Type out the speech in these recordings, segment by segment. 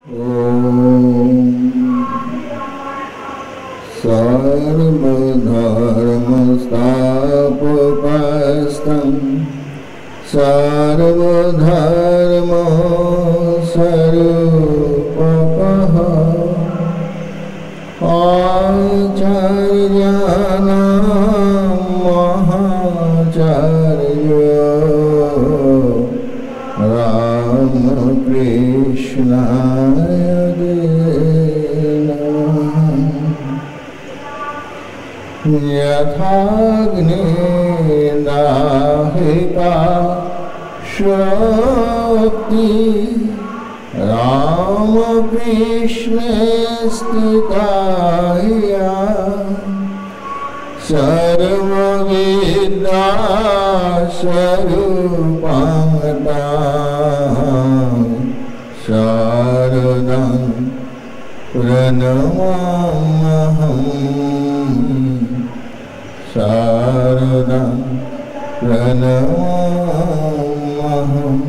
सर्वधर्मस्थापकस्तं सर्वधर्मस्वरूपकः आचार्याणां महाचार्यो रामकृष्णाय यथाग्निदाहिका शक्ति रामकृष्णे स्थिता सर्वविद्या स्वरूपं शारदां प्रणमाम्यहम् शारदां प्रणमाम्यहम्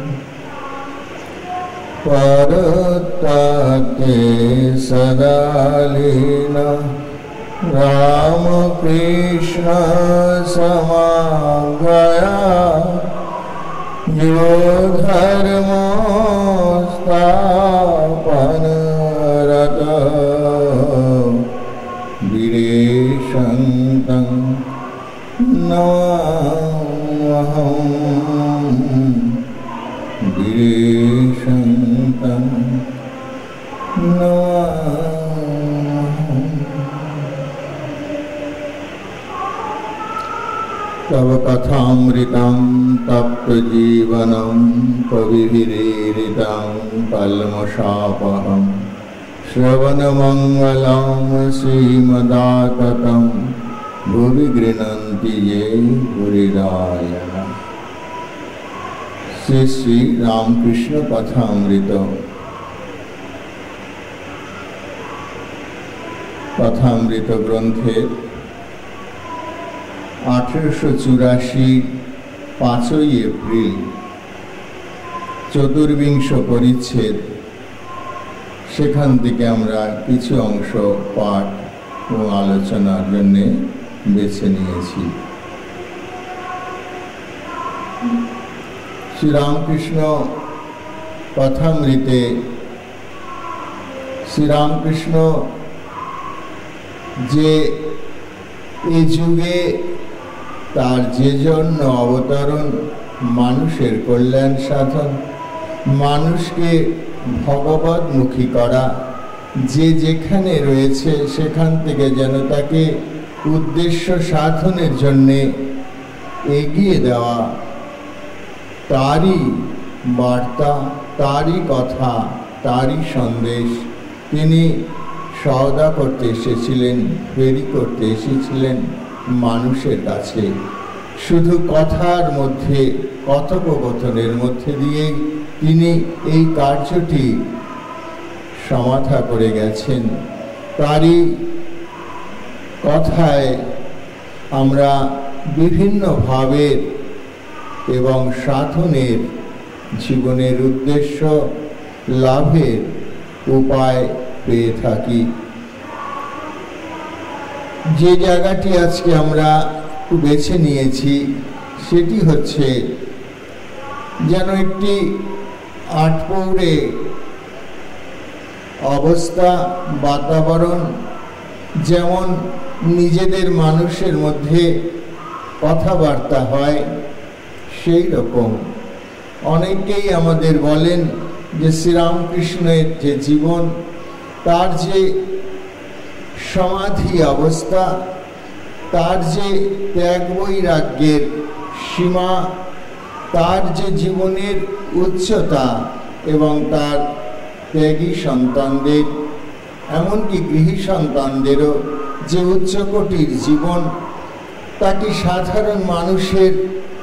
परतते सदा लीना रामकृष्ण समागया यो धर्मस्थापनरतः वीरेशन्तं नमाम्यहम् वीरेशन्तं नमाम्यहम्। तव कथामृतं तप्तजीवनं कविभिरीडितं कल्मषापहम् श्रवणमङ्गलं श्रीमदाततं भुवि गृह्णन्ति ये गुरुरायणः। श्री श्री रामकृष्ण कथामृत कथामृत ग्रंथेर 1884 5 एप्रिल चतुर्विंश परिच्छेद সেখান থেকে আমরা কিছু অংশ পাঠ ও আলোচনার জন্য বেছে নিয়েছি। শ্রী রামকৃষ্ণ কথামৃতে শ্রী রামকৃষ্ণ যে এই যুগে তার যে জন্য অবতরণ মানুষের কল্যাণ সাধন, মানুষকে ভগবতমুখী করা, যে যেখানে রয়েছে সেখান থেকে যেন তাকে উদ্দেশ্য সাধনের জন্যে এগিয়ে দেওয়া, তারই বার্তা, তারই কথা, তারই সন্দেশ তিনি সওদা করতে এসেছিলেন, ফেরি করতে এসেছিলেন মানুষের কাছে। শুধু কথার মধ্যে, কথোপকথনের মধ্যে দিয়ে তিনি এই কার্যটি সমাধা করে গেছেন। তারই কথায় আমরা বিভিন্ন ভাবের এবং সাধনের, জীবনের উদ্দেশ্য লাভের উপায় পেয়ে থাকি। যে জায়গাটি আজকে আমরা বেছে নিয়েছি সেটি হচ্ছে যেন একটি আটপৌরে অবস্থা, বাতাবরণ, যেমন নিজেদের মানুষের মধ্যে কথাবার্তা হয় সেই রকম। অনেকেই আমাদের বলেন যে শ্রীরামকৃষ্ণের যে জীবন, তার যে সমাধি অবস্থা, তার যে ত্যাগ বৈরাগ্যের সীমা, তার যে জীবনের উচ্চতা এবং তার ত্যাগী সন্তানদের, এমনকি গৃহী সন্তানদেরও যে উচ্চকোটির জীবন, তাকে সাধারণ মানুষের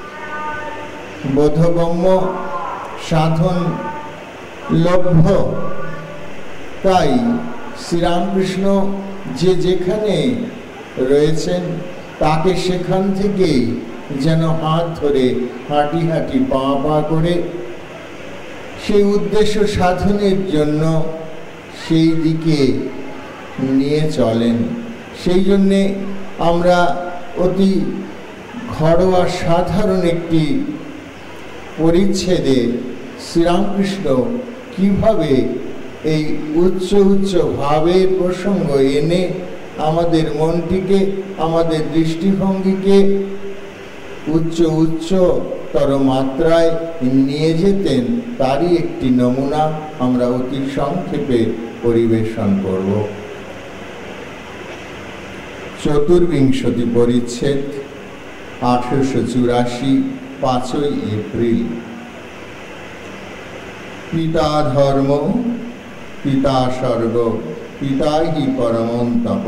বোধগম্য, সাধন লভ্য। তাই শ্রীরামকৃষ্ণ যে যেখানে রয়েছেন তাকে সেখান থেকেই যেন হাত ধরে হাঁটি হাঁটি পা পা করে সেই উদ্দেশ্য সাধনের জন্য সেই দিকে নিয়ে চলেন। সেই জন্যে আমরা অতি ঘরোয়া সাধারণ একটি পরিচ্ছেদে শ্রীরামকৃষ্ণ কিভাবে এই উচ্চ উচ্চ ভাবের প্রসঙ্গ এনে আমাদের মনটিকে, আমাদের দৃষ্টিভঙ্গিকে উচ্চতর মাত্রায় নিয়ে যেতেন, তারই একটি নমুনা আমরা অতি সংক্ষেপে পরিবেশন করব। চতুর্বিংশতি পরিচ্ছেদ, 1884, 5 এপ্রিল। পিতা ধর্ম, পিতা স্বর্গ, পিতাই পরমং তপ।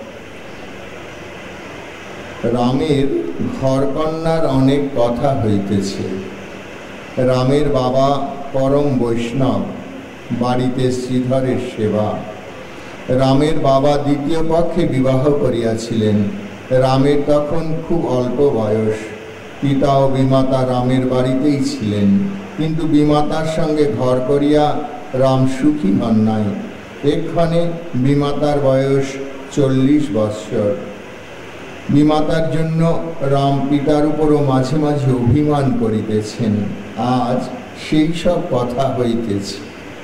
রামের ঘরকন্যার অনেক কথা হইতেছে। রামের বাবা পরম বৈষ্ণব, বাড়িতে শ্রীধরের সেবা। রামের বাবা দ্বিতীয় পক্ষে বিবাহ করিয়াছিলেন। রামের তখন খুব অল্প বয়স। পিতা ও বিমাতা রামের বাড়িতেই ছিলেন, কিন্তু বিমাতার সঙ্গে ঘর করিয়া রাম সুখী হন নাই। এক্ষণে বিমাতার বয়স 40 বৎসর। বিমাতার জন্য রাম পিতার উপরও মাঝে মাঝে অভিমান করিতেছেন। আজ সেই সব কথা হইতেছে।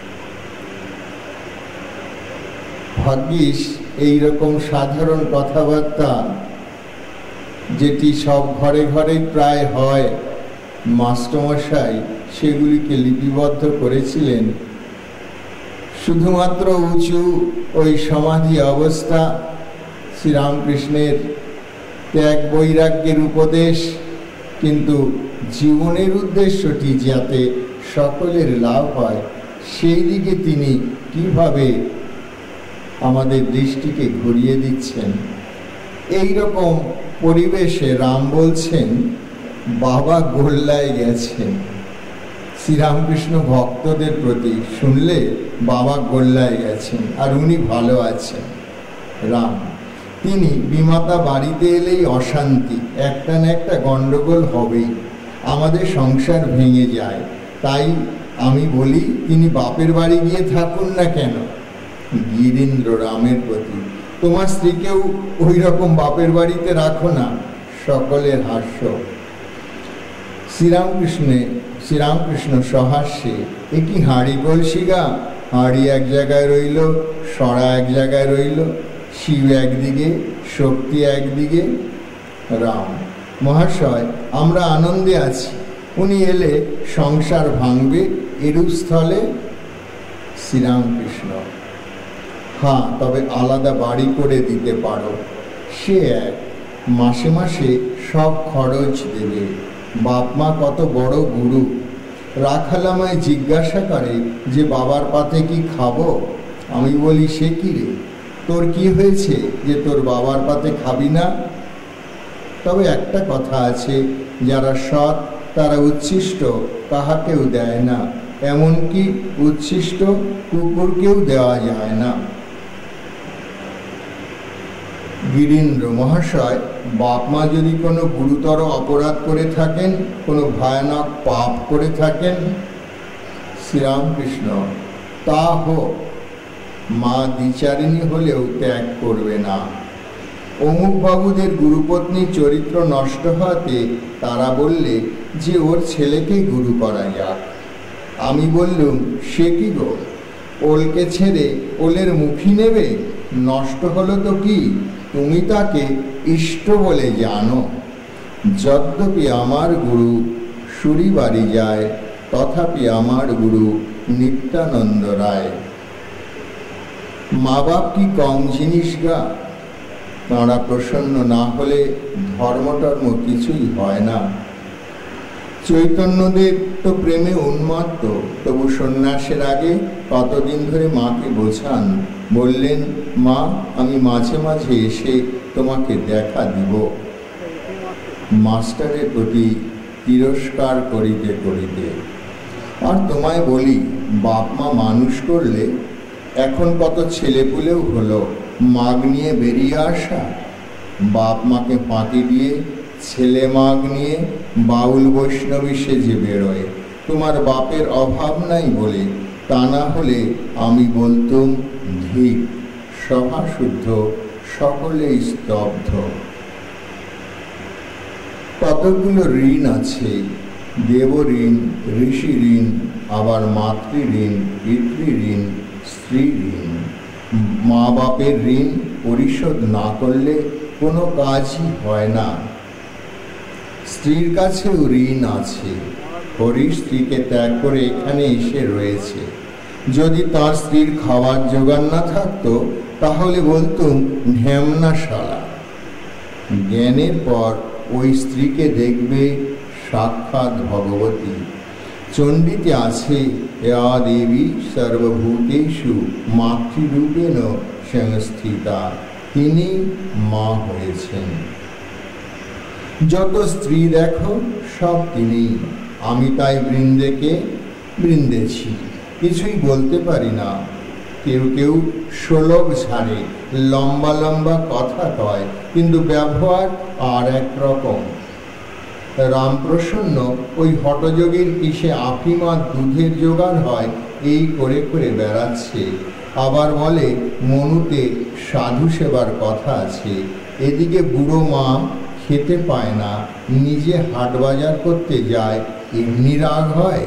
ভাগ্যিস এইরকম সাধারণ কথাবার্তা, যেটি সব ঘরে ঘরে প্রায় হয়, মাস্টারমশাই সেগুলিকে লিপিবদ্ধ করেছিলেন। শুধুমাত্র উঁচু ওই সমাধি অবস্থা, শ্রীরামকৃষ্ণের ত্যাগ বৈরাগ্যের উপদেশ, কিন্তু জীবনের উদ্দেশ্যটি যাতে সকলের লাভ হয়, সেই দিকে তিনি কিভাবে আমাদের দৃষ্টিকে ঘুরিয়ে দিচ্ছেন। এই রকম পরিবেশে রাম বলছেন, বাবা গোল্লায় গেছেন। শ্রীরামকৃষ্ণ ভক্তদের প্রতি শুনলে বাবা গোল্লায় গেছেন, আর উনি ভালো আছেন। রাম, তিনি বিমাতা বাড়িতে এলেই অশান্তি, একটা না একটা গণ্ডগোল হবেই, আমাদের সংসার ভেঙে যায়। তাই আমি বলি, তিনি বাপের বাড়ি গিয়ে থাকুন না কেন। গিরীন্দ্র রামের প্রতি, তোমার স্ত্রীকেও ওই রকম বাপের বাড়িতে রাখো না। সকলের হাস্য। শ্রীরামকৃষ্ণ সহাস্যে, এ কি হাঁড়ি কলসি গা? হাঁড়ি এক জায়গায় রইল, সরা এক জায়গায় রইল, শিব একদিকে, শক্তি একদিকে। রাম, মহাশয়, আমরা আনন্দে আছি, উনি এলে সংসার ভাঙবে, এরূপ স্থলে। শ্রীরামকৃষ্ণ, হ্যাঁ, তবে আলাদা বাড়ি করে দিতে পারো। সে এক, মাসে মাসে সব খরচ দেবে। বাপ মা কত বড় গুরু। রাখাল আমায় জিজ্ঞাসা করে যে বাবার পাতে কি খাবো। আমি বলি, সে কি রে, তোর কি হয়েছে যে তোর বাবার পাতে খাবি না? তবে একটা কথা আছে, যারা সৎ তারা উচ্ছিষ্ট কাহাকেও দেয় না, এমনকি উচ্ছিষ্ট কুকুরকেও দেওয়া যায় না। গিরীন্দ্র, মহাশয়, বাপ মা যদি কোনো গুরুতর অপরাধ করে থাকেন, কোনো ভয়ানক পাপ করে থাকেন। শ্রীরামকৃষ্ণ, তা হোক, মা দ্বিচারিণী হলেও ত্যাগ করবে না। অমুক বাবুদের গুরুপত্নীর চরিত্র নষ্ট হওয়াতে তারা বললে যে ওর ছেলেকে গুরু করা যাক। আমি বললুম, সে কি গো, ওলকে ছেড়ে ওলের মুখী নেবে? নষ্ট হলো তো কি, তুমি তাকে ইষ্ট বলে জানো। যদ্যপি আমার গুরু সুরি বাড়ি যায়, তথাপি আমার গুরু নিত্যানন্দ রায়। মা বাপ কি কম জিনিস গা? তাঁরা প্রসন্ন না হলে ধর্মটর্ম কিছুই হয় না। চৈতন্যদেব তো প্রেমে উন্মত্ত, তবু সন্ন্যাসের আগে কতদিন ধরে মাকে বোঝান। বললেন, মা, আমি মাঝে মাঝে এসে তোমাকে দেখা দিব। মাস্টারের প্রতি তিরস্কার করিতে করিতে, আর তোমায় বলি, বাপ মা মানুষ করলে এখন কত ছেলেপুলেও হলো মাগ নিয়ে বেরিয়ে আসা। বাপ মাকে ফাঁকি দিয়ে ছেলে মাগ নিয়ে বাউল বৈষ্ণবী সেজে বেরোয়। তোমার বাপের অভাব নাই বলে, তা না হলে আমি বলতুম ধিক, সভা শুদ্ধ, সকলেই স্তব্ধ। কতগুলো ঋণ আছে, দেব ঋণ, ঋষি ঋণ, আবার মাতৃ ঋণ, পিতৃ ঋণ, স্ত্রী ঋণ। মা বাপের ঋণ পরিশোধ না করলে কোনো কাজই হয় না। স্ত্রীর কাছেও ঋণ আছে। হরি স্ত্রীকে ত্যাগ করে এখানে এসে রয়েছে। যদি তার স্ত্রীর খাবার জোগান না থাকতো তাহলে বলতুম ঢ্যামনা শালা। জ্ঞানের পর ওই স্ত্রীকে দেখবে সাক্ষাৎ ভগবতী। চণ্ডীতে আছে, ইয়া দেবী সর্বভূতেষু মাতৃরূপেণ সংস্থিতা। তিনি মা হয়েছেন। যত স্ত্রী দেখো সব তিনি। আমি তাই বৃন্দেছি, কিছুই বলতে পারি না। কেউ কেউ শ্লোক ছাড়ে, লম্বা লম্বা কথা কয়, কিন্তু ব্যবহার আর এক রকম। রামপ্রসন্ন ওই হঠযোগীর কিসে আফিম আর দুধের জোগাড় হয় এই করে করে বেড়াচ্ছে। আবার বলে মনুতে সাধু সেবার কথা আছে। এদিকে বুড়ো মা খেতে পায় না, নিজে হাট বাজার করতে যায়, এমনি রাগ হয়?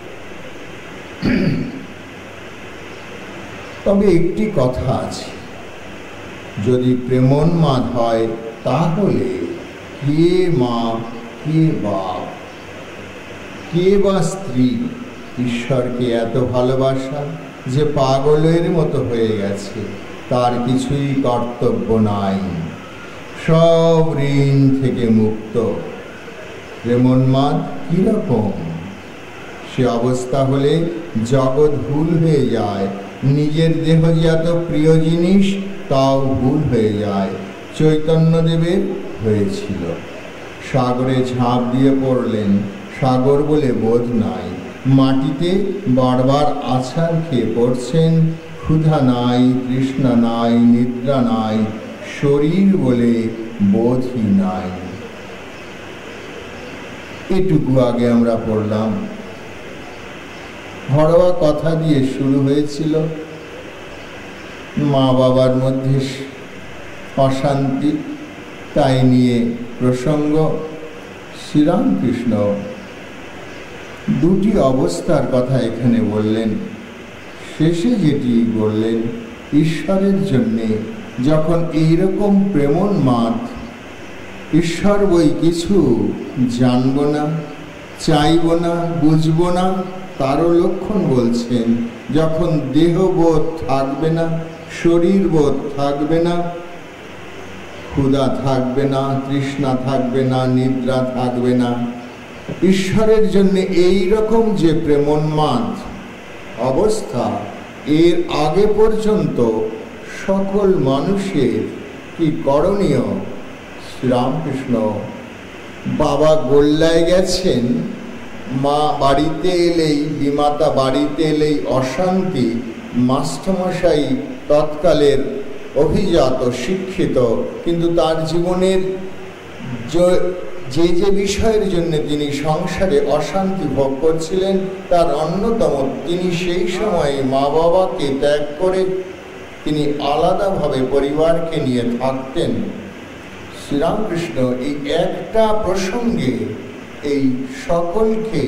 তবে একটি কথা আছে, যদি প্রেমোন্মাদ হয় তাহলে কে মা, কে বাপ, কে বা স্ত্রী ঈশ্বরকে এত ভালোবাসা যে পাগলের মতো হয়ে গেছে, তার কিছুই কর্তব্য নাই, সব ঋণ থেকে মুক্ত। প্রেমোন্মাদ কিরকম? সে অবস্থা হলে জগৎ ভুল হয়ে যায়। নিজের দেহ যে এত প্রিয় জিনিস তাও ভুল হয়ে যায়। চৈতন্যদেবের হয়েছিল। সাগরে ঝাঁপ দিয়ে পড়লেন, সাগর বলে বোধ নাই। মাটিতে বারবার আছাড় খেয়ে পড়ছেন, ক্ষুধা নাই, তৃষ্ণা নাই, নিদ্রা নাই, শরীর বলে বোধই নাই। এটুকু আগে আমরা পড়লাম। ঘরোয়া কথা দিয়ে শুরু হয়েছিল। মা বাবার মধ্যে অশান্তি, তাই নিয়ে প্রসঙ্গ। শ্রীরামকৃষ্ণ দুটি অবস্থার কথা এখানে বললেন। শেষে যেটি বললেন, ঈশ্বরের জন্যে যখন এইরকম প্রেমোন্মাদ, ঈশ্বর বই কিছু জানব না, চাইব না, বুঝব না, তারও লক্ষণ বলছেন। যখন দেহবোধ থাকবে না, শরীরবোধ থাকবে না, ক্ষুধা থাকবে না, তৃষ্ণা থাকবে না, নিদ্রা থাকবে না, ঈশ্বরের জন্য এই রকম যে প্রেমোন্মাদ অবস্থা, এর আগে পর্যন্ত সকল মানুষের কি করণীয়? শ্রীরামকৃষ্ণ বাবা গোল্লায় গেছেন, মা বাড়িতে এলেই, বিমাতা বাড়িতে এলেই অশান্তি। মাস্টারমশাই তৎকালের অভিজাত, শিক্ষিত, কিন্তু তার জীবনের যে যে বিষয়ের জন্য তিনি সংসারে অশান্তি ভোগ করছিলেন তার অন্যতম, তিনি সেই সময়ে মা বাবাকে ত্যাগ করে তিনি আলাদাভাবে পরিবারকে নিয়ে থাকতেন। শ্রীরামকৃষ্ণ এই একটা প্রসঙ্গে এই সকলকে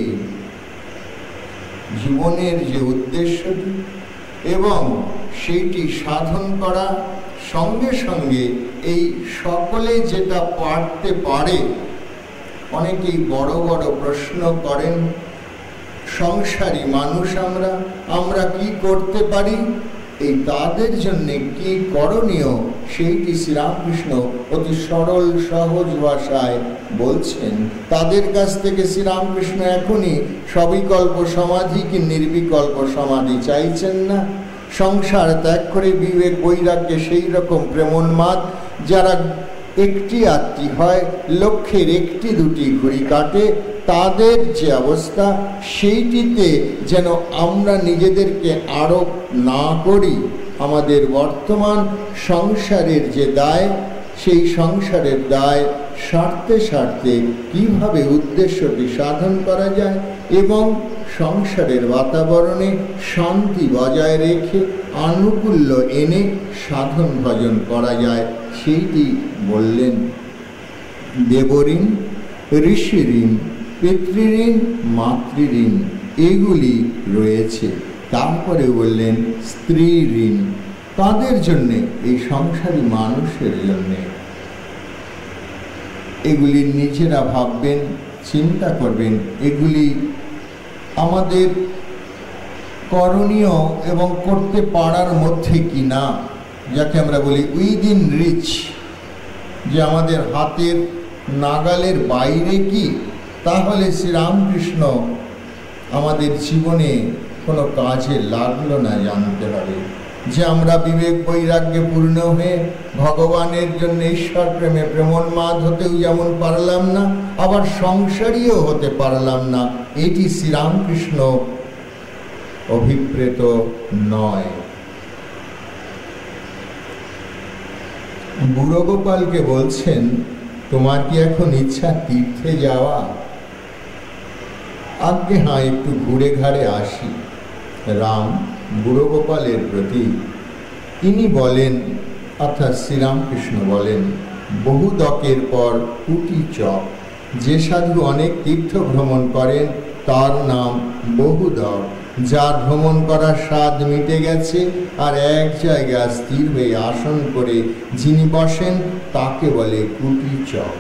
জীবনের যে উদ্দেশ্যটি এবং সেইটি সাধন করা, সঙ্গে সঙ্গে এই সকলে যেটা পারতে পারে। অনেকেই বড় বড় প্রশ্ন করেন, সংসারী মানুষ আমরা কি করতে পারি, এই তাদের জন্যে কি করণীয় সেইটি শ্রীরামকৃষ্ণ অতি সরল সহজ ভাষায় বলছেন। তাদের কাছ থেকে শ্রীরামকৃষ্ণ এখনই সবিকল্প সমাধি কি নির্বিকল্প সমাধি চাইছেন না। সংসার ত্যাগ করে বিবেক বৈরাগ্যে সেই রকম প্রেমোন্মাদ যারা একটি আত্মী হয়, লক্ষ্যের একটি দুটি ঘুড়ি কাটে, তাদের যে অবস্থা সেইটিতে যেন আমরা নিজেদেরকে আরোপ না করি। আমাদের বর্তমান সংসারের যে দায়, সেই সংসারের দায় সারতে সারতে কীভাবে উদ্দেশ্যটি সাধন করা যায় এবং সংসারের বাতাবরণে শান্তি বজায় রেখে আনুকূল্য এনে সাধন ভজন করা যায় সেইটি বললেন। দেবঋণ, ঋষিঋণ, পিতৃঋণ, মাতৃঋণ এগুলি রয়েছে। তারপরে বললেন স্ত্রী ঋণ, তাদের জন্যে, এই সংসারী মানুষের জন্যে। এগুলি নিজেরা ভাববেন, চিন্তা করবেন, এগুলি আমাদের করণীয় এবং করতে পারার মধ্যে কি না, যাকে আমরা বলি উইদিন রিচ, যে আমাদের হাতের নাগালের বাইরে কি, তাহলে শ্রীরামকৃষ্ণ আমাদের জীবনে কোনো কাজে লাগলো না। জানতে হবে যে আমরা বিবেক বৈরাগ্যে পূর্ণ হয়ে ভগবানের জন্য ঈশ্বর প্রেমে প্রেমোন্মাদ হতেও যেমন পারলাম না, আবার সংসারীও হতে পারলাম না, এটি শ্রীরামকৃষ্ণ অভিপ্রেত নয়। বুড়ো গোপালকে বলছেন, তোমার কি এখন ইচ্ছা তীর্থে যাওয়া? আগে হ্যাঁ, একটু ঘুরে ঘাড়ে আসি। রাম বুড়ো গোপালের প্রতি তিনি বলেন, অর্থাৎ শ্রীরামকৃষ্ণ বলেন, বহু দকের পর কুটি চক। যে সাধু অনেক তীর্থ ভ্রমণ করেন তার নাম বহুদক। যার ভ্রমণ করার স্বাদ মিটে গেছে আর এক জায়গায় স্থির হয়ে আসন করে যিনি বসেন তাকে বলে কুটি চক।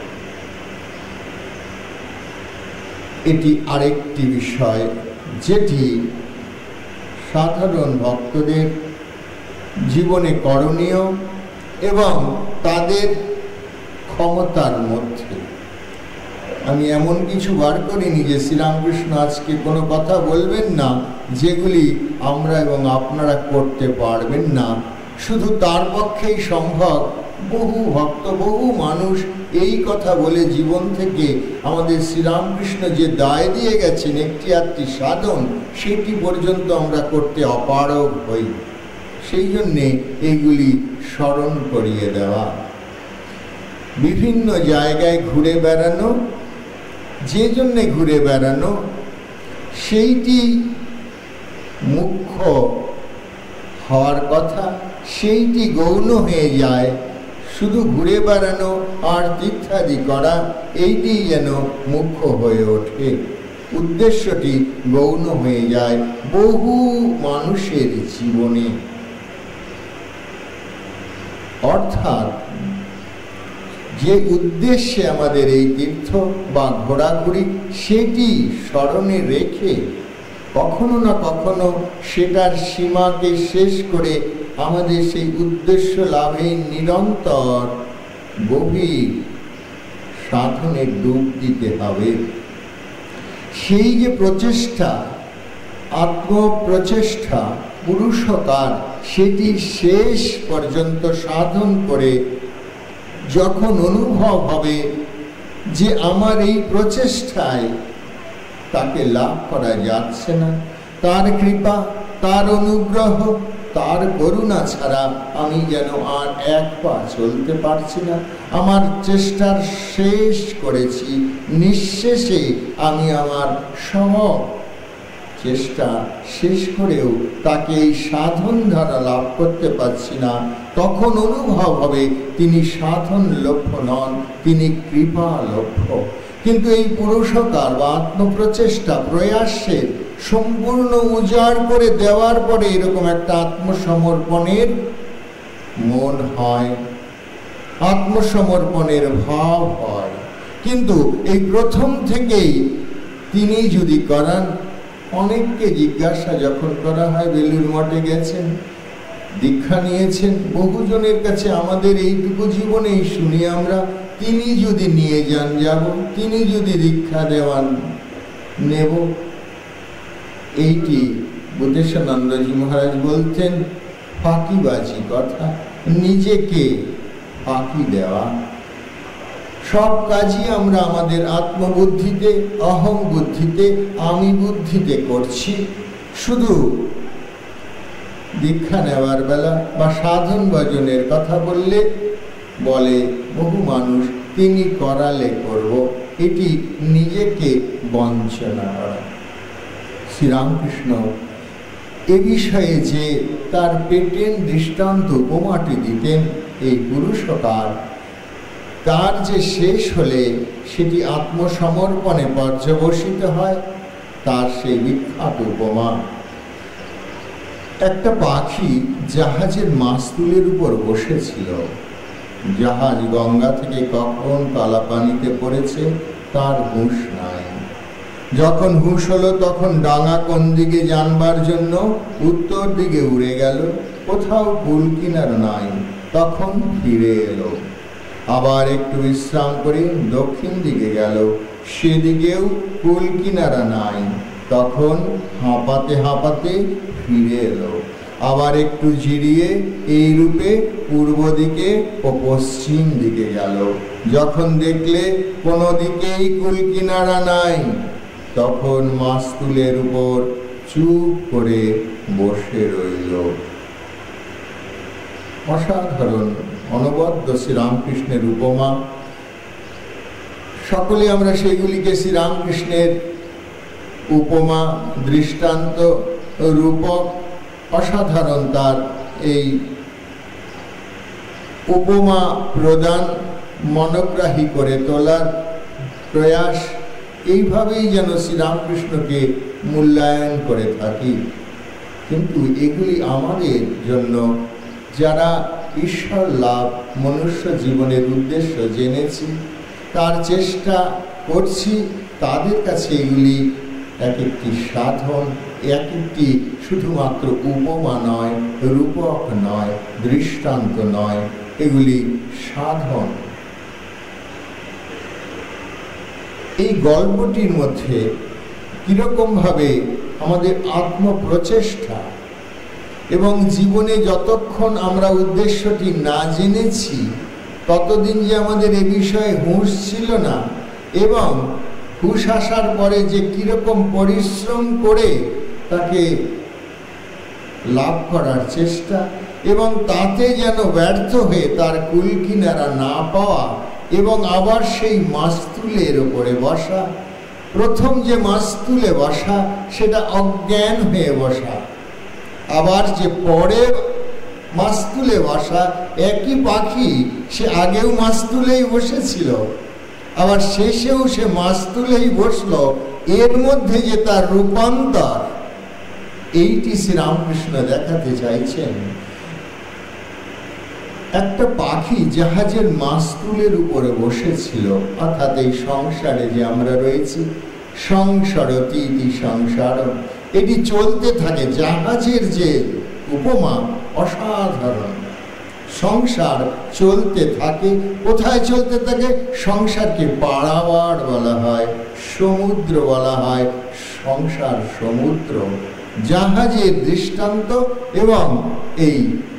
এটি আরেকটি বিষয় যেটি সাধারণ ভক্তদের জীবনে করণীয় এবং তাদের ক্ষমতার মধ্যে। আমি এমন কিছু বার করিনি যে শ্রীরামকৃষ্ণ আজকে কোনো কথা বলবেন না যেগুলি আমরা এবং আপনারা করতে পারবেন না, শুধু তার পক্ষেই সম্ভব। বহু ভক্ত, বহু মানুষ এই কথা বলে জীবন থেকে আমাদের শ্রীরামকৃষ্ণ যে দায় দিয়ে গেছেন একটি আধটি সাধন, সেটি পর্যন্ত আমরা করতে অপারগ হই। সেই জন্যে এইগুলি স্মরণ করিয়ে দেওয়া। বিভিন্ন জায়গায় ঘুরে বেড়ানো, যে জন্যে ঘুরে বেড়ানো সেইটি মুখ্য হওয়ার কথা, সেইটি গৌণ হয়ে যায়। শুধু ঘুরে বেড়ানো আর তীর্থাদি করা এইটি যেন মুখ্য হয়ে ওঠে, উদ্দেশ্যটি গৌণ হয়ে যায় বহু মানুষের জীবনে। অর্থাৎ যে উদ্দেশ্যে আমাদের এই তীর্থ বা ঘোরাঘুরি সেটি স্মরণে রেখে কখনো না কখনো সেটার সীমাকে শেষ করে আমাদের সেই উদ্দেশ্য লাভে নিরন্তর গভীর সাধনে ডুব দিতে হবে। সেই যে প্রচেষ্টা, আত্মপ্রচেষ্টা, পুরুষকার, সেটি শেষ পর্যন্ত সাধন করে যখন অনুভব হবে যে আমার এই প্রচেষ্টায় তাকে লাভ করা যাচ্ছে না, তার কৃপা, তার অনুগ্রহ, তার করুণা ছাড়া আমি যেন আর এক পা চলতে পারছি না, আমার চেষ্টার শেষ করেছি, নিঃশেষে আমি আমার সব চেষ্টা শেষ করেও তাকে এই সাধন দ্বারা লাভ করতে পারছি না, তখন অনুভব হবে তিনি সাধন লক্ষ্য নন, তিনি কৃপা লক্ষ্য। কিন্তু এই পুরুষকার বা আত্মপ্রচেষ্টা প্রয়াসের সম্পূর্ণ উজাড় করে দেওয়ার পরে এরকম একটা আত্মসমর্পণের মন হয়, আত্মসমর্পণের ভাব হয়। কিন্তু এই প্রথম থেকেই তিনি যদি করান, অনেককে জিজ্ঞাসা যখন করা হয়, বেলুর মঠে গেছেন, দীক্ষা নিয়েছেন, বহুজনের কাছে আমাদের এইটুকু জীবনেই শুনি আমরা, তিনি যদি নিয়ে যান যাব, তিনি যদি দীক্ষা দেওয়ান নেব। এইটি বুদ্ধেশানন্দজি মহারাজ বলতেন ফাঁকিবাজি কথা, নিজেকে ফাঁকি দেওয়া। সব কাজই আমরা আমাদের আত্মবুদ্ধিতে, অহং বুদ্ধিতে, আমি বুদ্ধিতে করছি। শুধু দীক্ষা নেওয়ার বেলা বা সাধন ভজনের কথা বললে বলে বহু মানুষ তিনি করালে করব, এটি নিজেকে বঞ্চনা করা। শ্রীরামকৃষ্ণ এ বিষয়ে যে তার পেটেন্ট দৃষ্টান্ত উপমাটি দিতেন, এই পুরুষকার তার যে শেষ হলে সেটি আত্মসমর্পণে পর্যবসিত হয়, তার সেই বিখ্যাত উপমা। একটা পাখি জাহাজের মাস্তুলের উপর বসেছিল। জাহাজ গঙ্গা থেকে কখন কালাপানিতে পড়েছে তার হুঁশ নাই। যখন হুঁশ হলো তখন ডাঙা কোন দিকে জানবার জন্য উত্তর দিকে উড়ে গেল, কোথাও কুল কিনারা নাই। তখন ফিরে এলো, আবার একটু বিশ্রাম করে দক্ষিণ দিকে গেল, সেদিকেও কুল কিনারা নাই। তখন হাঁপাতে হাঁপাতে ফিরে এলো, আবার একটু জিরিয়ে এই রূপে পূর্ব দিকে ও পশ্চিম দিকে গেল। যখন দেখলে কোনো দিকেই কুল কিনারা নাই, তখন মাস্তুলের উপর চুপ করে বসে রইল। অসাধারণ অনবদ্য শ্রীরামকৃষ্ণের উপমা। সকলে আমরা সেগুলিকে শ্রীরামকৃষ্ণের উপমা, দৃষ্টান্ত, রূপক, অসাধারণ তার এই উপমা প্রদান, মনোগ্রাহী করে তোলার প্রয়াস, এইভাবেই যেন শ্রীরামকৃষ্ণকে মূল্যায়ন করে থাকি। কিন্তু এগুলি আমাদের জন্য, যারা ঈশ্বর লাভ, মনুষ্য জীবনের উদ্দেশ্য জেনেছি, তার চেষ্টা করছি, তাদের কাছে এগুলি এক একটি সাধন, এক একটি শুধুমাত্র উপমা নয়, রূপক নয়, দৃষ্টান্ত নয়, এগুলি সাধন। এই গল্পটির মধ্যে কিরকমভাবে আমাদের আত্মপ্রচেষ্টা এবং জীবনে যতক্ষণ আমরা উদ্দেশ্যটি না জেনেছি ততদিন যে আমাদের এ বিষয়ে হুঁশ ছিল না, এবং হুঁশ আসার পরে যে কিরকম পরিশ্রম করে তাকে লাভ করার চেষ্টা, এবং তাতে যেন ব্যর্থ হয়ে তার কুল কিনারা না পাওয়া, এবং আবার সেই মাস্তুলের ওপরে বসা। প্রথম যে মাস্তুলে বসা সেটা অজ্ঞান হয়ে বসা, আবার যে পরে মাস্তুলে বসা, একই পাখি, সে আগেও মাস্তুলেই বসেছিল, আবার শেষেও সে মাস্তুলেই বসলো। এর মধ্যে যে তার রূপান্তর, এইটি শ্রীরামকৃষ্ণ দেখাতে চাইছেন। একটা পাখি জাহাজের মাস্তুলের উপরে বসেছিল, অর্থাৎ এই সংসারে যে আমরা রয়েছি, সংসারতি সংসার, এটি চলতে থাকে। জাহাজের যে উপমা অসাধারণ। সংসার চলতে থাকে, কোথায় চলতে থাকে? সংসারকে পারাবার বলা হয়, সমুদ্র বলা হয়, সংসার সমুদ্র, জাহাজের দৃষ্টান্ত। এবং এই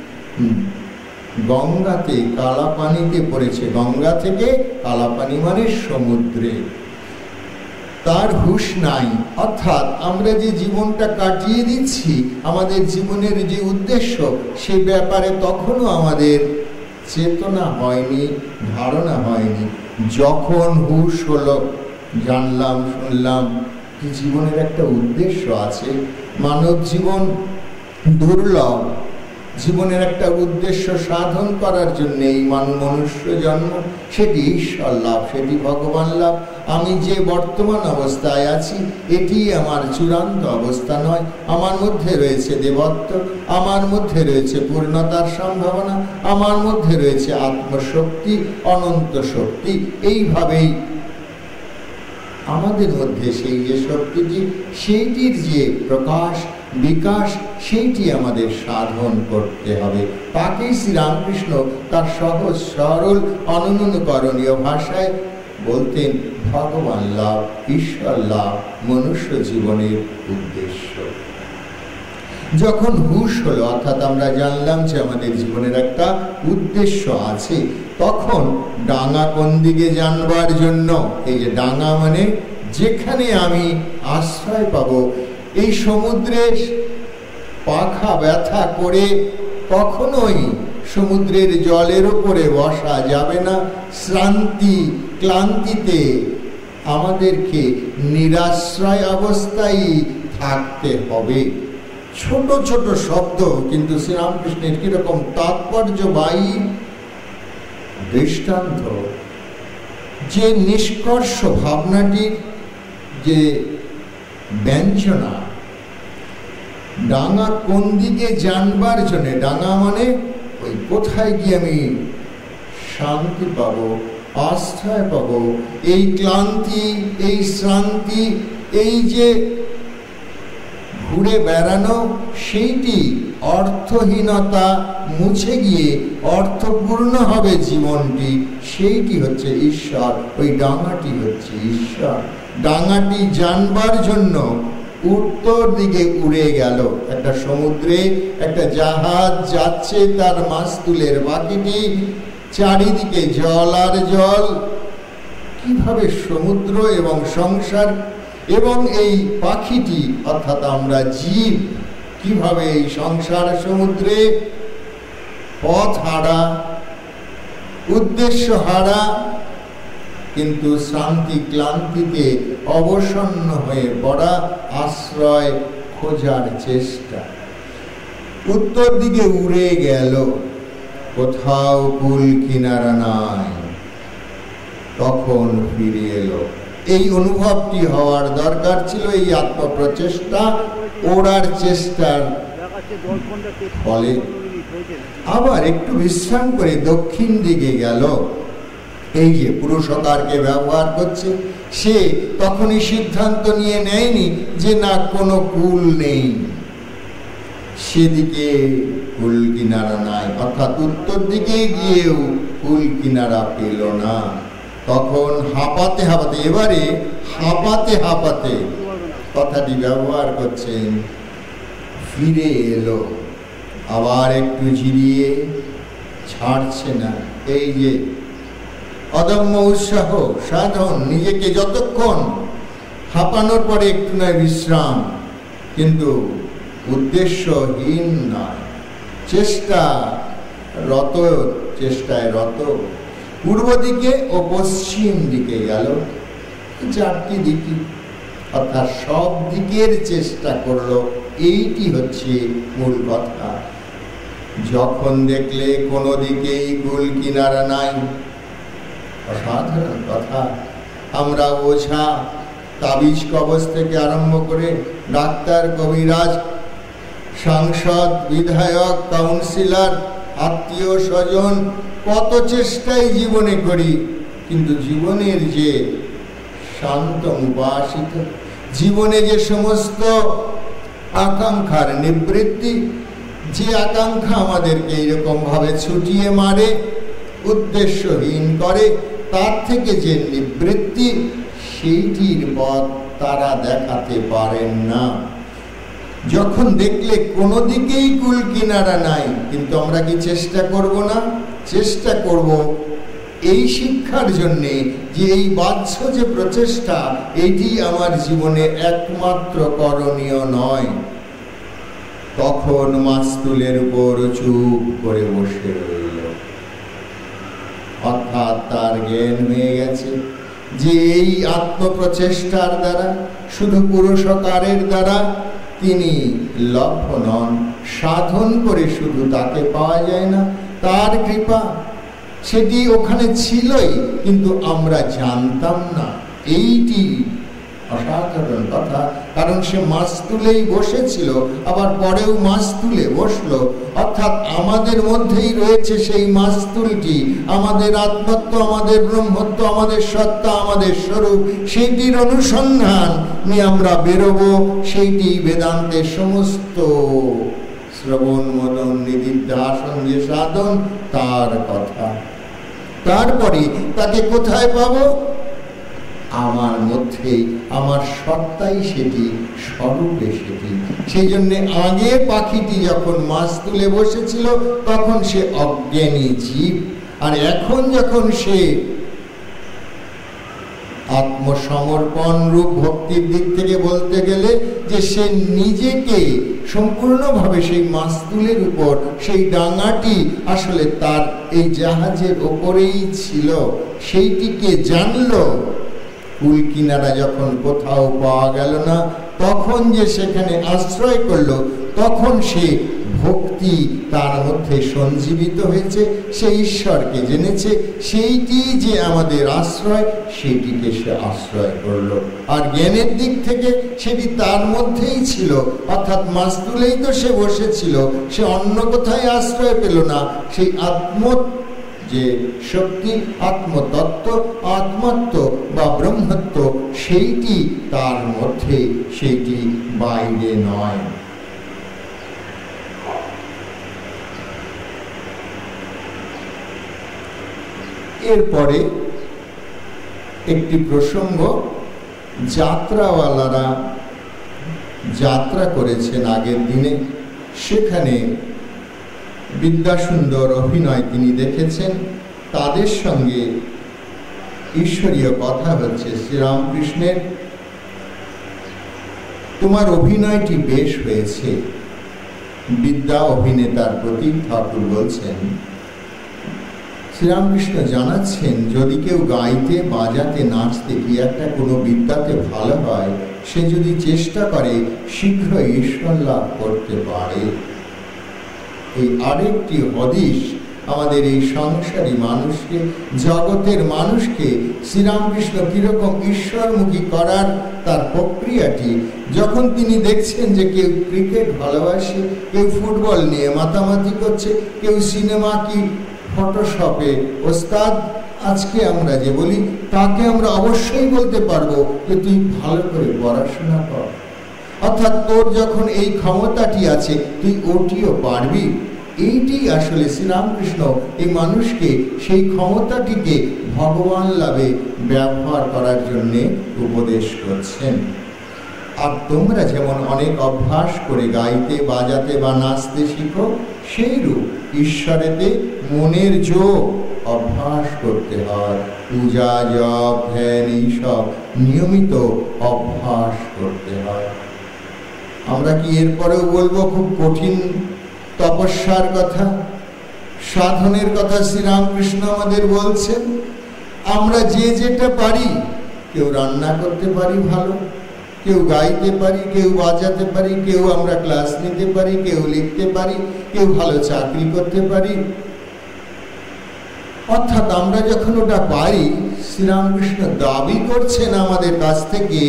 গঙ্গাতে কালাপানিতে পড়েছে, গঙ্গা থেকে কালাপানি মানে সমুদ্রে, তার হুঁশ নাই। অর্থাৎ আমরা যে জীবনটা কাটিয়ে দিচ্ছি, আমাদের জীবনের যে উদ্দেশ্য, সে ব্যাপারে তখনও আমাদের চেতনা হয়নি, ধারণা হয়নি। যখন হুঁশ হলো, জানলাম, শুনলাম যে জীবনের একটা উদ্দেশ্য আছে, মানব জীবন দুর্লভ, জীবনের একটা উদ্দেশ্য সাধন করার জন্য এই মনুষ্য জন্ম, সেটি ঈশ্বর লাভ, সেটি ভগবান লাভ। আমি যে বর্তমান অবস্থায় আছি, এটি আমার চূড়ান্ত অবস্থা নয়। আমার মধ্যে রয়েছে দেবত্ব, আমার মধ্যে রয়েছে পূর্ণতার সম্ভাবনা, আমার মধ্যে রয়েছে আত্মশক্তি, অনন্ত শক্তি। এইভাবেই আমাদের মধ্যে সেই যে শক্তিটি, সেইটির যে প্রকাশ, বিকাশ, সেইটি আমাদের সাধন করতে হবে। তাকেই শ্রীরামকৃষ্ণ তার সহজ সরল অননুকরণীয় ভাষায় বলতেন ভগবান লাভ, ঈশ্বর লাভ, মনুষ্য জীবনের উদ্দেশ্য। যখন হুঁশ হলো, অর্থাৎ আমরা জানলাম যে আমাদের জীবনের একটা উদ্দেশ্য আছে, তখন ডাঙা কোন দিকে জানবার জন্য, এই যে ডাঙা মানে যেখানে আমি আশ্রয় পাবো, এই সমুদ্রের পাখা ব্যথা করে কখনোই সমুদ্রের জলের উপরে বসা যাবে না। শ্রান্তি, ক্লান্তিতে আমাদেরকে নিরাশ্রয় অবস্থায় থাকতে হবে। ছোট ছোট শব্দ, কিন্তু শ্রীরামকৃষ্ণের কিরকম তাৎপর্যবাহী দৃষ্টান্ত, যে নিষ্কর্ষ ভাবনাটির যে ব্যঞ্জনা, ডাঙা কোন দিকে জানবার জন্যে, ডাঙা মানে ওই কোথায় গিয়ে আমি শান্তি পাবো, আস্থায় পাবো, এই ক্লান্তি, এই শ্রান্তি, এই যে ঘুরে বেড়ানো, সেইটি অর্থহীনতা মুছে গিয়ে অর্থপূর্ণ হবে জীবনটি, সেইটি হচ্ছে ঈশ্বর। ওই ডাঙাটি হচ্ছে ঈশ্বর। ডাঙাটি জানবার জন্য উত্তর দিকে উড়ে গেল। একটা সমুদ্রে একটা জাহাজ যাচ্ছে, তার মাস্তুলের বাকিটি, চারিদিকে জল আর জল। কিভাবে সমুদ্র এবং সংসার এবং এই পাখিটি অর্থাৎ আমরা জীব, কিভাবে এই সংসার সমুদ্রে পথ হারা, উদ্দেশ্য হারা, কিন্তু শান্তি ক্লান্তিতে অবসন্ন হয়ে পড়া, আশ্রয় খোঁজার চেষ্টা। উত্তর দিকে উড়ে গেল, কোথাও কুল কিনারা নাই। তখন ফিরে এলো। এই অনুভবটি হওয়ার দরকার ছিল। এই আত্মপ্রচেষ্টা, ওড়ার চেষ্টার ফলে আবার একটু বিশ্রাম করে দক্ষিণ দিকে গেল। এই যে পুরুষকারকে ব্যবহার করছে, সে তখনই সিদ্ধান্ত নিয়ে নেয়নি যে না কোনো কুল নেই, সেদিকে কুল কিনারা নাই, অর্থাৎ উত্তর দিকে গিয়েও কুল কিনারা পেল না। তখন হাঁপাতে হাঁপাতে, এবারে হাঁপাতে হাঁপাতে কথাটি ব্যবহার করছেন, ফিরে এলো। আবার একটু জিরিয়ে, ছাড়ছে না। এই যে অদম্য উৎসাহ, সাধন, নিজেকে যতক্ষণ হাঁপানোর পরে একটু নয় বিশ্রাম, কিন্তু উদ্দেশ্যহীন নয়, চেষ্টায় রত। পূর্ব দিকে ও পশ্চিম দিকে গেল, চারটি দিকে, অর্থাৎ সব দিকের চেষ্টা করলো। এইটি হচ্ছে মূল কথা। যখন দেখলে কোনো দিকেই কুল কিনারা নাই, অসাধারণ কথা। আমরা ওঝা, তাবিজ কবজ থেকে আরম্ভ করে ডাক্তার, কবিরাজ, সাংসদ, বিধায়ক, কাউন্সিলর, আত্মীয় স্বজন, কত চেষ্টাই জীবনে করি, কিন্তু জীবনের যে শান্ত উপাসিত, জীবনে যে সমস্ত আকাঙ্ক্ষার নিবৃত্তি, যে আকাঙ্ক্ষা আমাদেরকে এরকম ভাবে ছুটিয়ে মারে, উদ্দেশ্যহীন করে, তার থেকে যে নিবৃত্তি, সেইটির পথ তারা দেখাতে পারেন না। যখন দেখলে কোনো দিকেই কুল কিনারা নাই, কিন্তু আমরা কি চেষ্টা করব না? চেষ্টা করব এই শিক্ষার জন্যে যে এই বাহ্য যে প্রচেষ্টা, এটি আমার জীবনে একমাত্র করণীয় নয়। তখন মাস্তুলের উপর চুপ করে বসে রইল। অর্থাৎ তার জ্ঞান হয়ে গেছে যে এই আত্মপ্রচেষ্টার দ্বারা, শুধু পুরুষকারের দ্বারা তিনি লভ্য নন। সাধন করে শুধু তাকে পাওয়া যায় না, তার কৃপা সেটি ওখানে ছিলই, কিন্তু আমরা জানতাম না। এইটি অসাধারণ কথা। কারণ সে মাস্তুলেই বসেছিল, আবার পরেও মাস্তুলে বসলো। অর্থাৎ আমাদের মধ্যেই রয়েছে সেই মাস্তুলটি, আমাদের আত্মত্ব, আমাদের ব্রহ্মত্ব, আমাদের সত্তা, আমাদের স্বরূপ। সেইটির অনুসন্ধান নিয়ে আমরা বেরোবো। সেইটি বেদান্তের সমস্ত শ্রবণ মনন নিদিধ্যাসন যে সাধন, তার কথা। তারপরে তাকে কোথায় পাবো? আমার মধ্যেই, আমার সত্তাই সেটি, স্বরূপে সেটি। সেই জন্য আগে পাখিটি যখন মাছ তুলে বসেছিল, তখন সে অজ্ঞানী জীব। আর এখন যখন সে আত্মসমর্পণ রূপ ভক্তির দিক থেকে বলতে গেলে যে সে নিজেকে সম্পূর্ণভাবে সেই মাস্তুলের উপর, সেই ডাঙাটি আসলে তার এই জাহাজের ওপরেই ছিল, সেইটিকে জানলো। কুল কিনারা যখন কোথাও পাওয়া গেল না, তখন যে সেখানে আশ্রয় করলো, তখন সে ভক্তি তার মধ্যে সঞ্জীবিত হয়েছে, সে ঈশ্বরকে জেনেছে, সেইটি যে আমাদের আশ্রয়, সেইটিকে সে আশ্রয় করলো। আর জ্ঞানের দিক থেকে সেটি তার মধ্যেই ছিল, অর্থাৎ মাস্তুলেই তো সে বসেছিল, সে অন্য কোথায় আশ্রয় পেল না। সেই যে শক্তি, আত্মতত্ত্ব, আত্মত্ব বা ব্রহ্মত্ব, সেইটি তার মধ্যে, সেইটি বাইরে নয়। এরপরে একটি প্রসঙ্গ, যাত্রাওয়ালারা যাত্রা করেছেন আগের দিনে, সেখানে বিদ্যাসুন্দর অভিনয় তিনি দেখেছেন, তাদের সঙ্গে ঈশ্বরীয় কথা হচ্ছে শ্রীরামকৃষ্ণের, তোমার অভিনয়টি বেশ হয়েছে। বিদ্যা অভিনেতার প্রতি ঠাকুর বলছেন, শ্রীরামকৃষ্ণ জানাচ্ছেন, যদি কেউ গাইতে, বাজাতে, নাচতে কি একটা কোনো বিদ্যাতে ভালো হয়, সে যদি চেষ্টা করে শীঘ্র ঈশ্বর লাভ করতে পারে। এই আরেকটি হদিশ আমাদের এই সংসারী মানুষকে, জগতের মানুষকে শ্রীরামকৃষ্ণ কিরকম ঈশ্বরমুখী করার তার প্রক্রিয়াটি, যখন তিনি দেখছেন যে কেউ ক্রিকেট ভালোবাসে, কেউ ফুটবল নিয়ে মাতামাতি করছে, কেউ সিনেমা কি ফটোশপে ওস্তাদ, আজকে আমরা যে বলি, তাকে আমরা অবশ্যই বলতে পারবো যে তুই ভালো করে পড়াশোনা কর, অর্থাৎ তোর যখন এই ক্ষমতাটি আছে তুই ওটিও পারবি। এইটি আসলে শ্রীরামকৃষ্ণ এই মানুষকে সেই ক্ষমতাটিকে ভগবান লাভে ব্যবহার করার জন্য উপদেশ করছেন। আর তোমরা যেমন অনেক অভ্যাস করে গাইতে, বাজাতে বা নাচতে শিখো, সেইরূপ ঈশ্বরেতে মনের যোগ অভ্যাস করতে হয়। পূজা, জপ, ধ্যান এইসব নিয়মিত অভ্যাস করতে হয়। আমরা কি এরপরেও বলবো খুব কঠিন তপস্যার কথা, সাধনের কথা শ্রীরামকৃষ্ণ আমাদের বলছেন? আমরা যে যেটা পারি, কেউ রান্না করতে পারি ভালো, কেউ গাইতে পারি, কেউ বাজাতে পারি, কেউ আমরা ক্লাস নিতে পারি, কেউ লিখতে পারি, কেউ ভালো চাকরি করতে পারি। অর্থাৎ আমরা যখন ওটা পারি, শ্রীরামকৃষ্ণ দাবি করছেন আমাদের কাছ থেকে,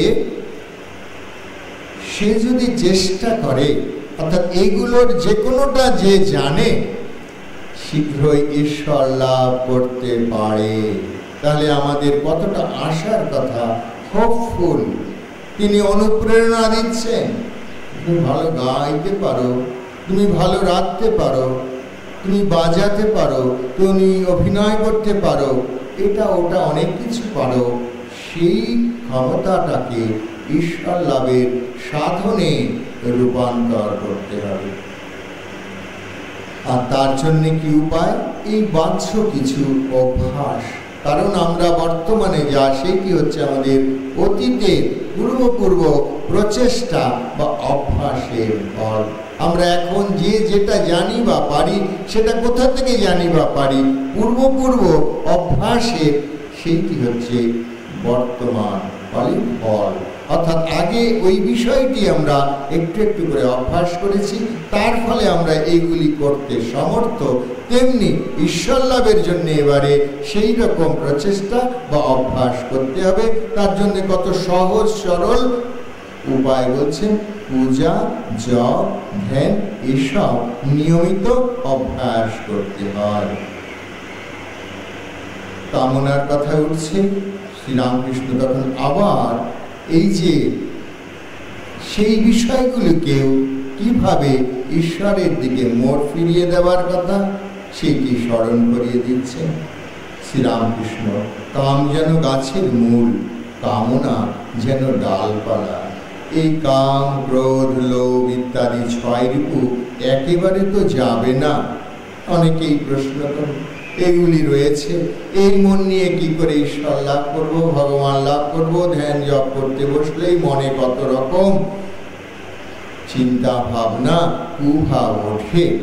সে যদি চেষ্টা করে, অর্থাৎ এইগুলোর যে কোনোটা যে জানে, শীঘ্রই ঈশ্বর লাভ করতে পারে। তাহলে আমাদের কতটা আশার কথা, হোপফুল। তিনি অনুপ্রেরণা দিচ্ছেন, তুমি ভালো গাইতে পারো, তুমি ভালো রাখতে পারো, তুমি বাজাতে পারো, তুমি অভিনয় করতে পারো, এটা ওটা অনেক কিছু পারো। সেই ক্ষমতাটাকে ঈশ্বর লাভের সাধনে রূপান্তর করতে হবে। আর তার জন্য কি উপায়? এই বাহ্য কিছু অভ্যাস। কারণ আমরা বর্তমানে যা, সেটি হচ্ছে আমাদের অতীতের পূর্ব প্রচেষ্টা বা অভ্যাসের ফল। আমরা এখন যে যেটা জানি বা পারি, সেটা কোথা থেকে জানি বা পারি? পূর্ব অভ্যাসের, সেইটি হচ্ছে বর্তমান ফলের ফল। অর্থাৎ আগে ওই বিষয়টি আমরা একটু একটু করে অভ্যাস করেছি, তার ফলে আমরা এইগুলি করতে সমর্থ। তেমনি ঈশ্বর লাভের জন্য এবারে সেই রকম প্রচেষ্টা বা অভ্যাস করতে হবে। তার জন্য কত সহজ সরল উপায় বলছেন, পূজা, জপ, ধ্যান, এসব নিয়মিত অভ্যাস করতে হয়। কামনার কথা উঠছে, শ্রীরামকৃষ্ণ তখন আবার এই যে সেই বিষয়গুলোকেও কিভাবে ঈশ্বরের দিকে মোড় ফিরিয়ে দেওয়ার কথা, সেটি স্মরণ করিয়ে দিচ্ছেন শ্রীরামকৃষ্ণ। কাম যেন গাছের মূল, কামনা যেন ডালপালা। এই কাম, ক্রোধ, লোভ ইত্যাদি ছয় রিপু একেবারে তো যাবে না। অনেকেই প্রশ্ন করেন, এগুলি রয়েছে, এই মন নিয়ে কি করে ঈশ্বর লাভ করবো, ভগবান লাভ করবো? ধ্যান জপ করতে বসলেই মনে কত রকম চিন্তা ভাবনা, কুভাব ওঠে।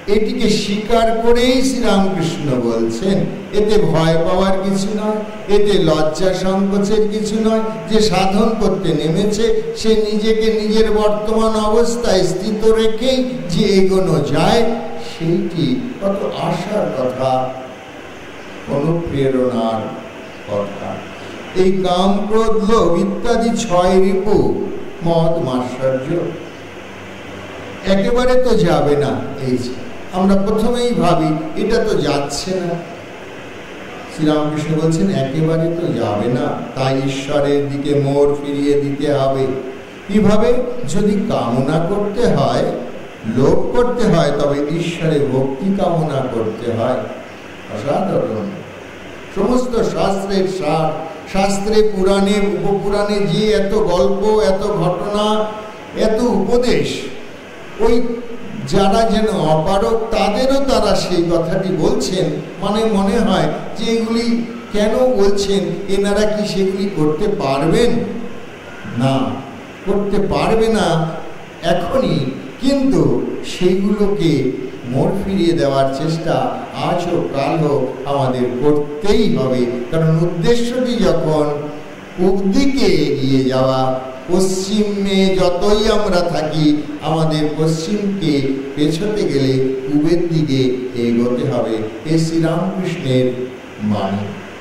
এটিকে স্বীকার করেই শ্রীরামকৃষ্ণ বলছেন এতে ভয় পাওয়ার কিছু নয়, এতে লজ্জা সংকোচের কিছু নয়। যে সাধন করতে নেমেছে সে নিজেকে নিজের বর্তমান অবস্থায় স্থিত রেখেই যে এগোনো যায়, সেইটি কত আশার কথা, অনুপ্রেরণার কথা। এই কাম, ক্রোধ, লোভ ইত্যাদি 6 রিপু মদ মাৎসর্য একেবারে তো যাবে না। এই আমরা প্রথমেই ভাবি এটা তো যাচ্ছে না, শ্রীরামকৃষ্ণ বলছেন একেবারে তো যাবে না, তাই ঈশ্বরের দিকে মোড় ফিরিয়ে দিতে হবে। কিভাবে? যদি কামনা করতে হয়, লোভ করতে হয়, তবে ঈশ্বরে ভক্তি কামনা করতে হয়। অসাধারণ সমস্ত শাস্ত্রের সার, শাস্ত্রে পুরাণে উপপুরাণে যে এত গল্প, এত ঘটনা, এত উপদেশ, ওই যারা যেন অপারক তাদেরও তারা সেই কথাটি বলছেন। মানে মনে হয় যে এগুলি কেন বলছেন, এনারা কি সেগুলি করতে পারবেন না? করতে পারবে না এখনই, কিন্তু সেইগুলোকে মোড় ফিরিয়ে দেওয়ার চেষ্টা আজ হোক কাল হোক আমাদের করতেই হবে। কারণ উদ্দেশ্যটি যখন পূব দিকে এগিয়ে যাওয়া, পশ্চিমে যতই আমরা থাকি আমাদের পশ্চিমকে পেছোতে গেলে পূবের দিকে এগোতে হবে। এ শ্রীরামকৃষ্ণের বাণী।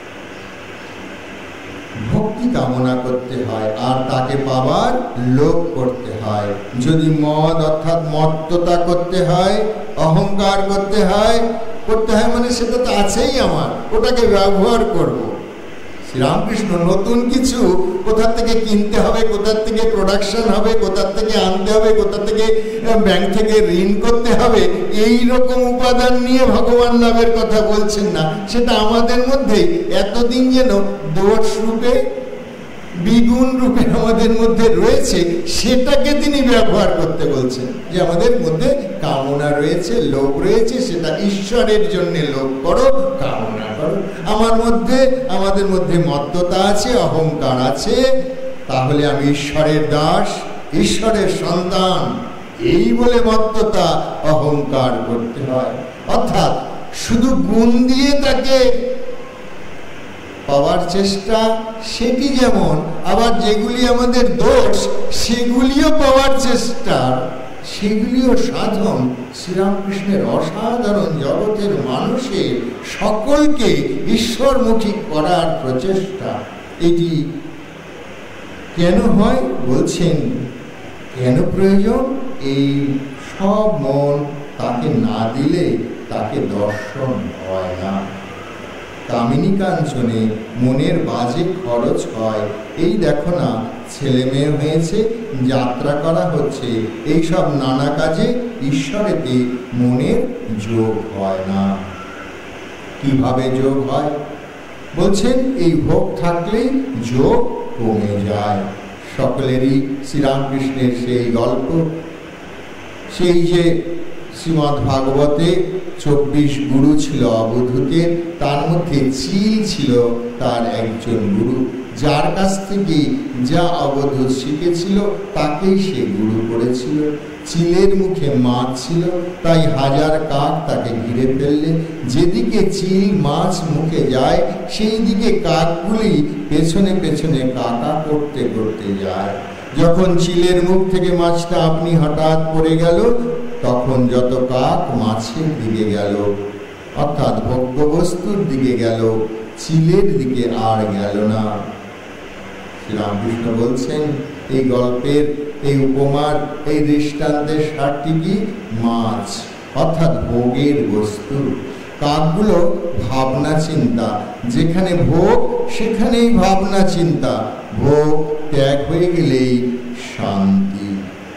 ভক্তি কামনা করতে হয় আর তাকে পাবার লোভ করতে হয়। যদি মদ অর্থাৎ মত্ততা করতে হয়, অহংকার করতে হয় মানে সেটা তো আছেই আমার, ওটাকে ব্যবহার করব। শ্রীরামকৃষ্ণ নতুন কিছু কোথা থেকে কিনতে হবে, কোথা থেকে প্রোডাকশন হবে, কোথা থেকে আনতে হবে, কোথা থেকে ব্যাংক থেকে ঋণ করতে হবে, এই রকম উপাদান নিয়ে ভগবান লাভের কথা বলছেন না। সেটা আমাদের মধ্যে এতদিন যেন দোষ রূপে, দ্বিগুণ রূপে আমাদের মধ্যে রয়েছে, সেটাকে তিনি ব্যবহার করতে বলছেন। যে আমাদের মধ্যে কামনা রয়েছে, লোভ রয়েছে, সেটা ঈশ্বরের জন্য লোভ করো, কামনা করো। আমাদের মধ্যে মত্ততা আছে, অহংকার আছে, তাহলে আমি ঈশ্বরের দাস, ঈশ্বরের সন্তান, এই বলে মত্ততা অহংকার করতে হয়। অর্থাৎ শুধু গুণ দিয়ে তাকে পাওয়ার চেষ্টা, সেটি যেমন, আবার যেগুলি আমাদের দোষ সেগুলিও পাওয়ার চেষ্টা, সেগুলিও সাধন। শ্রীরামকৃষ্ণের অসাধারণ জগতের মানুষের সকলকে ঈশ্বরমুখী করার প্রচেষ্টা। এটি কেন হয় বলছেন, কেন প্রয়োজন? এই সব মন তাকে না দিলে তাকে দর্শন হয় না। কামিনী কাঞ্চনে মনের বাজে খরচ হয়। এই দেখো না, ছেলে মেয়ে হয়েছে, যাত্রা করা হচ্ছে, এই সব নানা কাজে ঈশ্বরেতে মনের যোগ হয় না। কিভাবে যোগ হয় বলছেন, এই ভোগ থাকলেই যোগ কমে যায়। সকলেরই শ্রীরামকৃষ্ণের সেই গল্প, সেই যে শ্রীমদ্ ভাগবতে 24 গুরু ছিল অবধূতের, তার মধ্যে চিল ছিল তার একজন গুরু, যার কাছ থেকে যা অবধূত শিখেছিল তাকেই সে গুরু করেছিল। চিলের মুখে মাছ ছিল, তাই 1000 কাক তাকে ঘিরে ফেললে। যেদিকে চিল মাছ মুখে যায় সেই দিকে কাকগুলি পেছনে পেছনে কাকা করতে করতে যায়। যখন চিলের মুখ থেকে মাছটা আপনি হঠাৎ পড়ে গেল, তখন যত কাক মাছের দিকে গেল, অর্থাৎ ভোগ্য বস্তুর দিকে গেল, চিলের দিকে আর গেল না। শ্রীরামকৃষ্ণ বলছেন, এই গল্পের, এই উপমার, এই দৃষ্টান্তের সারটি কি? মাছ, অর্থাৎ ভোগের বস্তু। কাকগুলো ভাবনা চিন্তা, যেখানে ভোগ সেখানেই ভাবনা চিন্তা, ভোগ ত্যাগ হয়ে গেলেই শান্তি।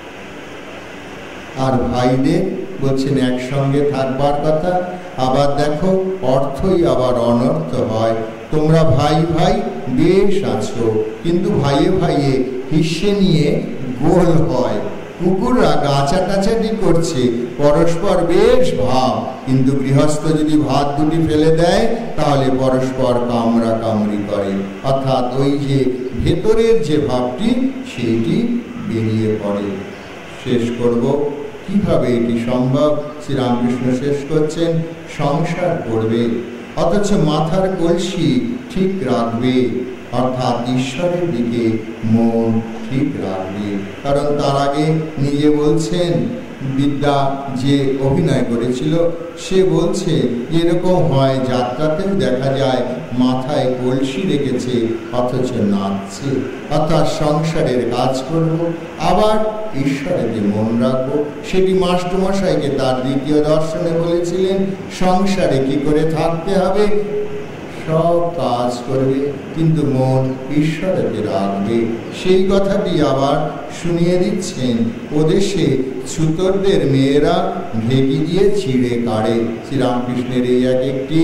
আর ভাইদের বলছেন একসঙ্গে থাকবার কথা। আবার দেখো, অর্থই আবার অনর্থ হয়। তোমরা ভাই ভাই বেশ আছো, কিন্তু ভাইয়ে ভাইয়ে হিস্সে নিয়ে গোল হয়। কুকুররা গাছাটাছাটি করছে, পরস্পর বেশ ভাব, কিন্তু গৃহস্থ যদি ভাত দুটি ফেলে দেয় তাহলে পরস্পর কামড়া কামড়ি করে। অর্থাৎ ওই যে ভেতরের যে ভাবটি সেইটি বেরিয়ে পড়ে। শেষ করব, কিভাবে এটি সম্ভব? শ্রীরামকৃষ্ণ শেষ করছেন, সংসার করবে অথচ মাথার কলসি ঠিক রাখবে, অর্থাৎ ঈশ্বরের দিকে মন ঠিক রাখবে। কারণ তার আগে নিজে বলছেন, বিদ্যা যে অভিনয় করেছিল সে বলছে এরকম হয়, যাত্রাতেও দেখা যায় মাথায় কলসি রেখেছে অথচ নাচছে। অর্থাৎ সংসারের কাজ করব, আবার ঈশ্বরেতে মন রাখবো। সেটি মাস্টারমশাইকে তার দ্বিতীয় দর্শনে বলেছিলেন, সংসারে কি করে থাকতে হবে, সব কাজ করবে কিন্তু মন ঈশ্বরেতে রাখবে। সেই কথাটি আবার শুনিয়ে দিচ্ছেন, ওদেশে ছুতরদের মেয়েরা ঢেকি দিয়ে ছিঁড়ে কাড়ে। শ্রীরামকৃষ্ণের এই এক একটি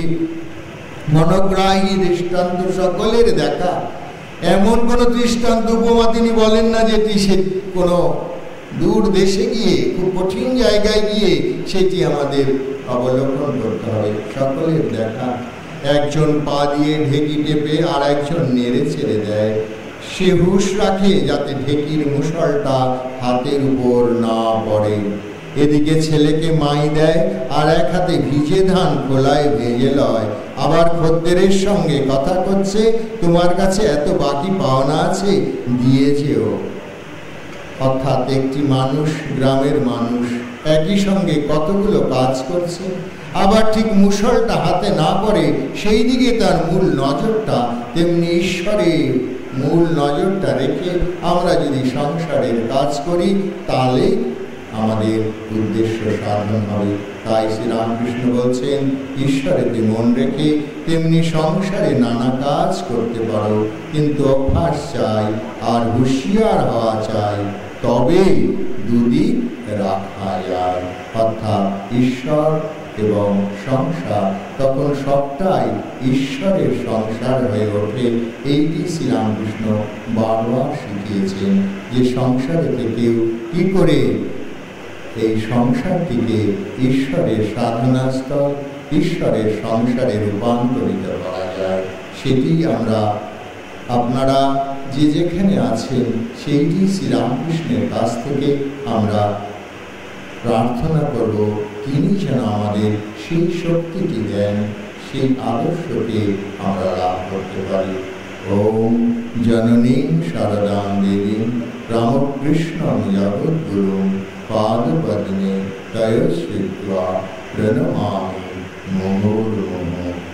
মনোগ্রাহী দৃষ্টান্ত সকলের দেখা। এমন কোন দৃষ্টান্ত উপমা তিনি বলেন না যেটি সে কোনো দূর দেশে গিয়ে, খুব কঠিন জায়গায় গিয়ে সেটি আমাদের অবলোকন করতে হবে। সকলের দেখা। একজন পা দিয়ে ঢেকি টেপে আর একজন নেড়ে ছেড়ে দেয়। সে হুঁশ রাখে যাতে ঢেকির মুষলটা হাতের উপর না পড়ে। এদিকে ছেলেকে মাই দেয়, আর এক হাতে ভিজে ধান খোলায় ভেজে লয়। আবার খদ্দেরের সঙ্গে কথা করছে, তোমার কাছে এত বাকি পাওনা আছে, দিয়ে যেও। অর্থাৎ একটি মানুষ, গ্রামের মানুষ, একই সঙ্গে কতগুলো কাজ করছে, আবার ঠিক মুষলটা হাতে না পড়ে সেই দিকে তার মূল নজরটা। তেমনি ঈশ্বরের মূল নজরটা রেখে আমরা যদি সংসারের কাজ করি তাহলে আমাদের উদ্দেশ্য সাধন হবে। তাই শ্রীরামকৃষ্ণ বলছেন, ঈশ্বরেতে মন রেখে তেমনি সংসারে নানা কাজ করতে পারো, কিন্তু অভ্যাস চাই আর হুঁশিয়ার হওয়া চাই, তবে দুদিক রাখা যায়। অর্থাৎ ঈশ্বর এবং সংসার, তখন সবটাই ঈশ্বরের সংসার হয়ে ওঠে। এইটি শ্রীরামকৃষ্ণ বারবার শিখিয়েছেন যে সংসারে কেউ কি করে এই সংসারটিকে ঈশ্বরের সাধনাস্থল, ঈশ্বরের সংসারে রূপান্তরিত করা যায়। সেটি আমরা, আপনারা যে যেখানে আছেন, সেইটি শ্রীরামকৃষ্ণের কাছ থেকে আমরা প্রার্থনা করব, তিনি যেন আমাদের সেই শক্তিটি দেন, সেই আদর্শকে আমরা লাভ করতে পারি। ওম জননীং শারদাং দেবীং রামকৃষ্ণং জগদ্গুরুং পাদপদ্মে তয়োশ্রিত্বা প্রণমামি মুহুর্মুহুঃ।